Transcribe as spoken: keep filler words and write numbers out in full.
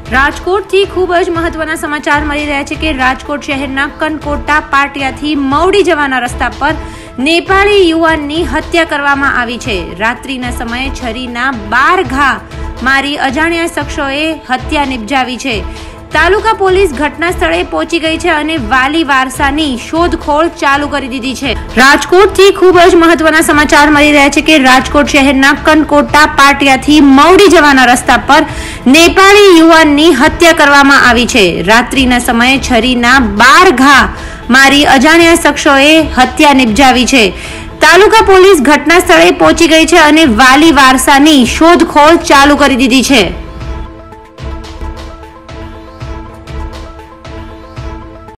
રાજકોટથી ખૂબ જ મહત્વના સમાચાર મળી રહ્યા છે કે રાજકોટ શહેરના કનકોટા પાટિયાથી મવડી જવાના રસ્તા પર નેપાળી યુવાનની હત્યા કરવામાં આવી છે। રાત્રિના સમયે છરીના બાર ઘા મારી અજાણ્યા શખ્સોએ હત્યા નિપજાવી છે। તાલુકા પોલીસ ઘટના સ્થળે પહોંચી ગઈ છે અને વાલી વારસાની શોધખોળ ચાલુ કરી દીધી છે। રાજકોટથી ખૂબ જ મહત્વના સમાચાર મળી રહ્યા છે કે રાજકોટ શહેરના કનકોટા પાટિયાથી મવડી જવાના રસ્તા પર નેપાળી યુવાનની હત્યા કરવામાં આવી છે। રાત્રિના સમયે છરીના બાર ઘા મારી અજાણ્યા શખ્સોએ હત્યા નિપજાવી છે। તાલુકા પોલીસ ઘટના સ્થળે પહોંચી ગઈ છે અને વાલી વારસાની શોધખોળ ચાલુ કરી દીધી છે।